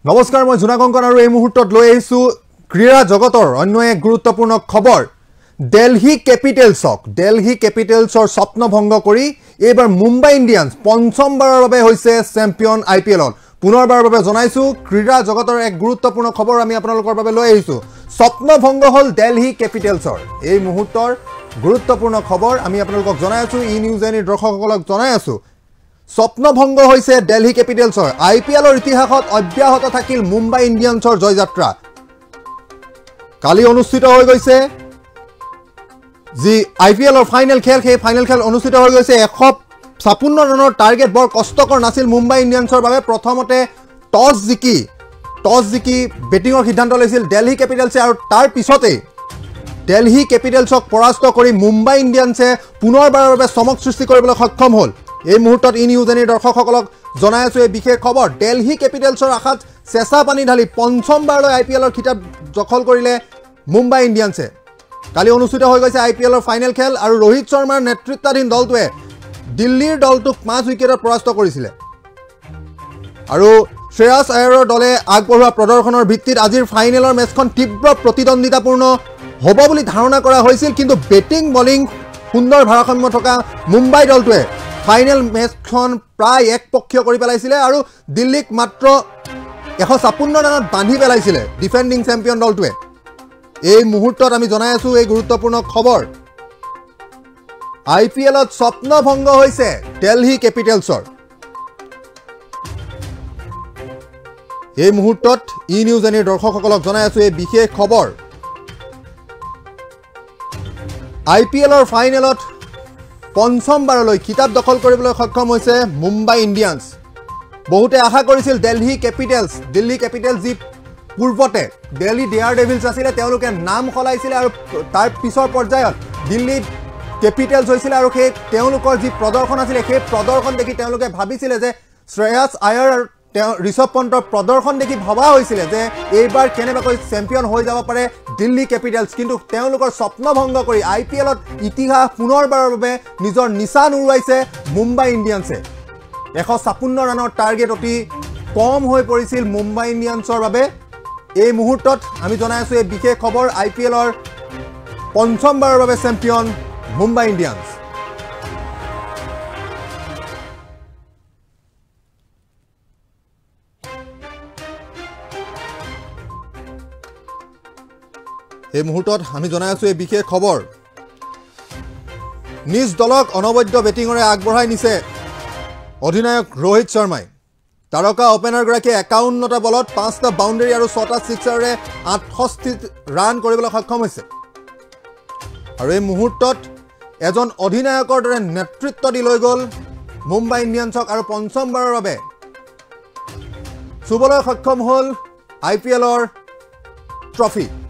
নমস্কাৰ মই জুনা কংকন আৰু এই মুহূৰ্তত লৈ আহিছো ক্ৰীড়া জগতৰ অন্য এক গুৰুত্বপূৰ্ণ খবৰ দিল্লী কেপিটেলছৰ স্বপ্ন ভংগ কৰি এবাৰ মুম্বাই ইণ্ডিয়ান্স পঞ্চমবাৰৰ বাবে হৈছে চেম্পিয়ন আইপিএলত পুনৰবাৰৰ বাবে জনাইছো ক্ৰীড়া জগতৰ এক গুৰুত্বপূৰ্ণ খবৰ আমি আপোনালোকৰ বাবে লৈ আহিছো স্বপ্ন ভংগ হল দিল্লী কেপিটেলছৰ এই মুহূৰ্তৰ গুৰুত্বপূৰ্ণ খবৰ আমি আপোনালোকক জনাই আছো ই নিউজ এনি দৰ্শকসকলক জনাই আছো স্বপ্ন ভংগ হৈছে দিল্লী কেপিটেলছৰ আইপিএলৰ ইতিহাসত অব্যাহত থাকিল মুম্বাই ইণ্ডিয়ান্সৰ জয়যাত্ৰা কালি অনুষ্ঠিত হৈ গৈছে যি আইপিএলৰ ফাইনেল খেল অনুষ্ঠিত হৈ গৈছে 156 ৰানৰ টাৰ্গেট বৰ কষ্টকৰ নাছিল মুম্বাই ইণ্ডিয়ান্সৰ বাবে প্ৰথমতে টছ জিকি বেটিংৰ সিদ্ধান্ত লৈছিল দিল্লী কেপিটেলছে আৰু তাৰ পিছতে দিল্লী কেপিটেলছক পৰাস্ত কৰি মুম্বাই ইণ্ডিয়ান্সে পুনৰবাৰৰ বাবে চমক সৃষ্টি কৰিবলৈ সক্ষম হ'ল এই মুহূৰ্তত ই নিউজ এনি দৰ্শকসকলক জনাই আছো এই বিশেষ খবৰ দিল্লী কেপিটেলছৰ আশাত চেঁচা পানী ঢালি পঞ্চমবাৰলৈ আইপিএলৰ খিতাপ দখল কৰিলে মুম্বাই ইণ্ডিয়ান্সে কালি অনুষ্ঠিত হৈ গৈছে আইপিএলৰ ফাইনেল খেল আৰু ৰোহিত শৰ্মাৰ নেতৃত্বাধীন দলটোৱে দিল্লীৰ দলটোক 5 উইকেটত পৰাস্ত কৰিছিলে আৰু শ্ৰেয়াছ আয়াৰৰ দলে আগবঢ়োৱা প্ৰদৰ্শনৰ ভিত্তিত আজিৰ ফাইনেলৰ মেচখন তীব্ৰ প্ৰতিদ্বন্দ্বিতাপূৰ্ণ হ'ব বুলি ধাৰণা কৰা হৈছিল কিন্তু বেটিং বলিং সুন্দৰ ভাৰসাম্য থকা মুম্বাই দলটোৱে ফাইনেল মেচখন প্ৰায় একপক্ষীয় কৰি পেলাইছিলে আৰু দিল্লীক মাত্ৰ 156 ৰানত বান্ধি পেলাইছিলে ডিফেন্ডিং চেম্পিয়ন দলটোৱে এই মুহূৰ্তত আমি জনাই আছো এই গুৰুত্বপূৰ্ণ খবৰ আইপিএলত স্বপ্ন ভংগ হৈছে দিল্লী কেপিটেলছৰ এই মুহূৰ্তত ই নিউজ এনিৰ দৰ্শকসকলক জনাই আছো এই বিশেষ খবৰ আইপিএলৰ ফাইনেলত পঞ্চমবাৰলৈ খিতাপ দখল কৰিবলৈ সক্ষম হৈছে মুম্বাই ইণ্ডিয়ান্স বহুতে আশা কৰিছিল দিল্লী কেপিটেলছ যি পূৰ্বতে দিল্লী ডেয়াৰ ডেভিলছ আছিলে তেওঁলোকে নাম সলাইছিলে আৰু তাৰ পিছৰ পৰ্যায়ত দিল্লী কেপিটেলছ হৈছিলে আৰু সেই তেওঁলোকৰ যি প্ৰদৰ্শন আছিলে সেই প্ৰদৰ্শন দেখি তেওঁলোকে ভাবিছিলে যে শ্ৰেয়াছ আয়াৰ আৰু ঋষভ পন্তৰ প্ৰদৰ্শন দেখি ভবা হৈছিলে যে এইবাৰ কেনেবাকৈ চেম্পিয়ন হৈ যাব পাৰে দিল্লী কেপিটেলছ কিন্তু তেওঁলোকৰ স্বপ্ন ভংগ কৰি আইপিএলত ইতিহাস পুনৰবাৰৰ বাবে নিজৰ নিশান উৰুৱাইছে মুম্বাই ইণ্ডিয়ান্সে 156 ৰানৰ টাৰ্গেট অতি কম হৈ পৰিছিল মুম্বাই ইণ্ডিয়ান্সৰ বাবে এই মুহূৰ্তত আমি জনাই আছো এই বিশেষ খবৰ আইপিএলৰ পঞ্চমবাৰৰ বাবে চেম্পিয়ন মুম্বাই ইণ্ডিয়ান্স এই মুহূৰ্তত আমি জনাই আছো এই বিশেষ খবৰ নিজ দলক অনবদ্য বেটিঙৰে আগবঢ়াই নিছে অধিনায়ক ৰোহিত শৰ্মাই তাৰকা ওপেনাৰগৰাকীয়ে 51টা বলত 5টা বাউণ্ডাৰী আৰু 6টা ছিক্সাৰে 68 ৰান কৰিবলৈ সক্ষম হৈছে আৰু এই মুহূৰ্তত এজন অধিনায়কৰ দৰে নেতৃত্ব দি লৈ গ'ল মুম্বাই ইণ্ডিয়ান্সক আৰু পঞ্চমবাৰৰ বাবে চুবলৈ সক্ষম হ'ল আইপিএলৰ ট্ৰফি